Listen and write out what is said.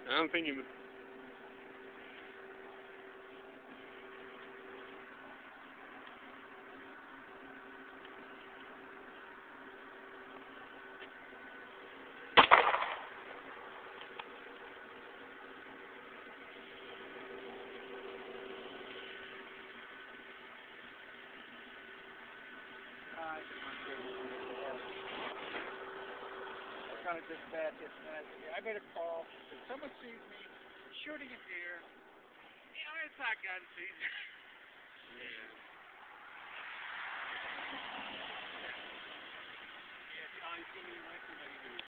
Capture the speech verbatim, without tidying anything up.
I'm thinking. I kind of dispatch it. I better call. If someone sees me shooting a deer, you know, it's not gun season. Yeah. Yeah, Johnny's giving me